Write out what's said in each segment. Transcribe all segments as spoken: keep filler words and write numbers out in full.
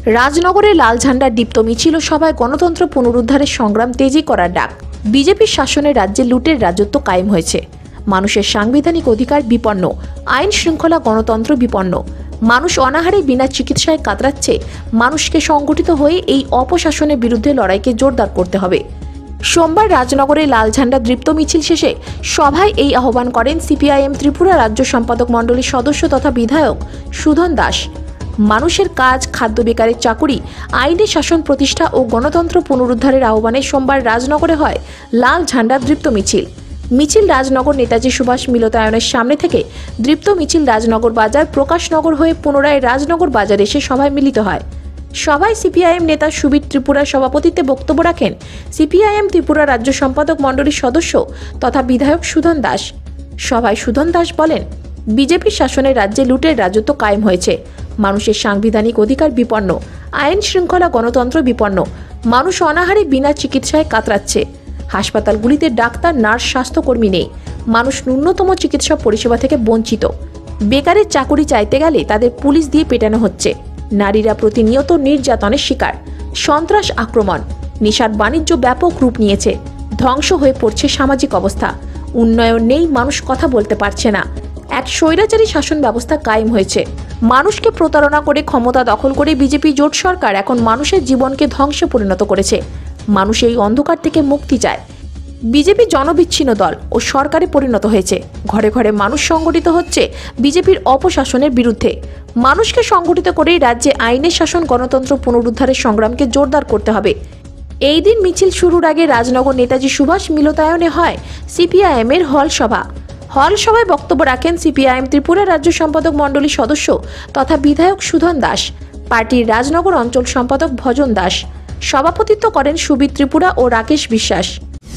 রাজনগরে লাল ঝান্ডার দীপ্ত মিছিল ও সভায় গণতন্ত্র পুনরুদ্ধারের সংগ্রাম তেজি করার ডাক। বিজেপির শাসনে রাজ্যে লুটের রাজত্ব কায়েম হয়েছে। মানুষের সাংবিধানিক অধিকার বিপন্ন, আইন শৃঙ্খলা গণতন্ত্র বিপন্ন। মানুষ অনাহারে বিনা চিকিৎসায় কাতরাচ্ছে। মানুষকে সংগঠিত হয়ে এই অপশাসনের বিরুদ্ধে লড়াইকে জোরদার করতে হবে। সোমবার রাজনগরে লাল ঝান্ডা দীপ্ত মিছিল শেষে সভায় এই আহ্বান করেন সিপিআইএম ত্রিপুরা রাজ্য সম্পাদক মণ্ডলীর সদস্য তথা বিধায়ক সুধন দাস। মানুষের কাজ, খাদ্য বেকারের চাকুরি, আইনি শাসন প্রতিষ্ঠা ও গণতন্ত্র পুনরুদ্ধারের আহ্বানে সোমবার রাজনগরে হয় লাল ঝান্ডার দীপ্ত মিছিল। মিছিল রাজনগর নেতাজি সুভাষ মিলনায়তনের সামনে থেকে দীপ্ত মিছিল রাজনগর বাজার, প্রকাশনগর হয়ে পুনরায় রাজনগর বাজার এসে সভায় মিলিত হয়। সভায় সিপিআইএম নেতা সুবীর ত্রিপুরার সভাপতিত্বে বক্তব্য রাখেন সিপিআইএম ত্রিপুরা রাজ্য সম্পাদক মণ্ডলীর সদস্য তথা বিধায়ক সুধন দাস। সভায় সুধন দাস বলেন, বিজেপির শাসনে রাজ্যে লুটের রাজত্ব কায়েম হয়েছে। মানুষের সাংবিধানিক অধিকার বিপন্ন, আইন শৃঙ্খলা গণতন্ত্র বিপন্ন। মানুষ অনাহারে বিনা চিকিৎসায় কাতরাচ্ছে। হাসপাতালগুলিতে ডাক্তার, নার্স, স্বাস্থ্যকর্মী নেই। মানুষ ন্যূনতম চিকিৎসা পরিষেবা থেকে বঞ্চিত। বেকারের চাকুরি চাইতে গেলে তাদের পুলিশ দিয়ে পেটানো হচ্ছে। নারীরা প্রতিনিয়ত নির্যাতনের শিকার। সন্ত্রাস, আক্রমণ, নেশার বাণিজ্য ব্যাপক রূপ নিয়েছে। ধ্বংস হয়ে পড়ছে সামাজিক অবস্থা। উন্নয়ন নেই, মানুষ কথা বলতে পারছে না। এক স্বৈরাচারী শাসন ব্যবস্থা কায়েম হয়েছে। মানুষকে প্রতারণা করে ক্ষমতা দখল করে বিজেপি জোট সরকার এখন মানুষের জীবনকে ধ্বংসে পরিণত করেছে। মানুষ এই অন্ধকার থেকে মুক্তি চায়। বিজেপি জনবিচ্ছিন্ন দল ও সরকারে পরিণত হয়েছে। ঘরে ঘরে মানুষ সংগঠিত হচ্ছে বিজেপির অপশাসনের বিরুদ্ধে। মানুষকে সংগঠিত করেই রাজ্যে আইনের শাসন, গণতন্ত্র পুনরুদ্ধারের সংগ্রামকে জোরদার করতে হবে। এই দিন মিছিল শুরুর আগে রাজনগর নেতাজি সুভাষ মিলনায়তনে হয় সিপিআইএম এর হল সভা। হল সভায় বক্তব্য রাখেন সিপিআইএম ত্রিপুরা রাজ্য সম্পাদক মণ্ডলীর সদস্য তথা বিধায়ক সুধন দাস, পার্টির রাজনগর অঞ্চল সম্পাদক ভজন দাস। সভাপতিত্ব করেন সুবীর ত্রিপুরা ও রাকেশ বিশ্বাস।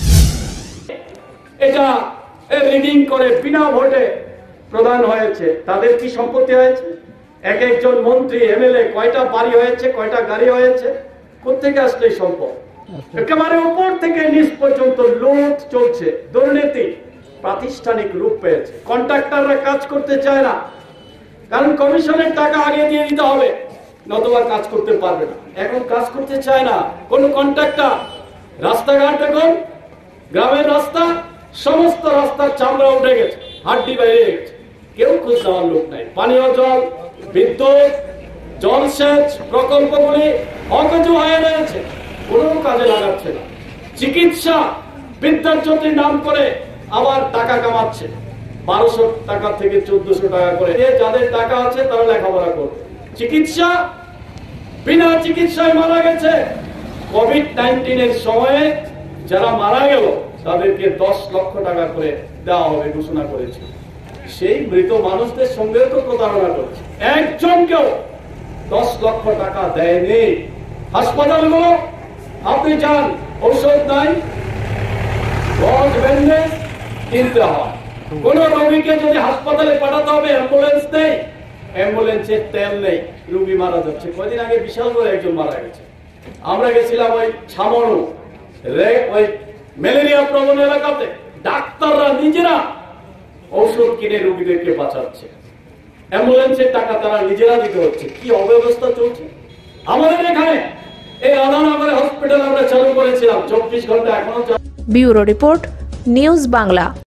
এটা রিডিং করে বিনা ভোটে প্রদান হয়েছে। তাদের কি সম্পত্তি হয়েছে? এক একজন মন্ত্রী, এমএলএ কয়টা বাড়ি হয়েছে, কয়টা গাড়ি হয়েছে, কোথেকে আসলে সম্পদ? একেবারে উপর থেকে নিচ পর্যন্ত লুট চলছে, দুর্নীতি প্রাতিষ্ঠানিক রূপ পেয়েছে। কন্ট্রাক্টররা কাজ করতে চায় না, কারণ কমিশনের টাকা আগে দিয়ে দিতে হবে, নতুবা কাজ করতে পারবে না। এখন কাজ করতে চায় না কোন কন্ট্রাক্টর। রাস্তাঘাট এখন, গ্রামের রাস্তা, সমস্ত রাস্তার চামড়া উঠে গেছে, হাড্ডি বাইরে গেছে, কেউ খোঁজ দেওয়ার লোক নাই। পানীয় জল, বিদ্যুৎ, জলসেচ প্রকল্পগুলি অকেজো হয়ে রয়েছে, কোনো কাজে লাগাচ্ছে না। চিকিৎসা, বিদ্যাজ্যোতির নাম করে আবার টাকা কামাচ্ছে, বারোশো টাকা থেকে চোদ্দশো টাকা করে। যাদের টাকা আছে তারা লেখাপড়া করবে। চিকিৎসা, বিনা চিকিৎসায় মারা গেছে। কোভিড নাইন্টিন এর সময়ে যারা মারা গেল তাদেরকে দশ লক্ষ টাকা করে দেওয়া হবে ঘোষণা করেছে। সেই মৃত মানুষদের সঙ্গেও তো প্রতারণা করেছে। একজনকেও দশ লক্ষ টাকা দেয়নি। হাসপাতালগুলো আপনি যান, ঔষধ নাই, রড ব্যান্ডেজ কিনতে হয়। কোন রোগীকে যদি হাসপাতালে পাঠাতে হবে, অ্যাম্বুলেন্স নেই, অ্যাম্বুলেন্সের তেল নেই, রোগী মারা যাচ্ছে। কয়েকদিন আগে বিশাল করে একজন মারা গেছে। আমরা গেছিলাম ওই ছামনু, ওই ম্যালেরিয়া প্রবণ এলাকাতে, ডাক্তাররা নিজেরা ঔষধ কিনে রোগীদেরকে বাঁচাচ্ছে। অ্যাম্বুলেন্সের টাকা তারা নিজেরা দিতে হচ্ছে। কি অব্যবস্থা চলছে আমাদের এখানে। এই আদানগরে হসপিটাল আমরা চালু করেছিলাম চব্বিশ ঘন্টা, এখনো। Bureau report, news Bangla.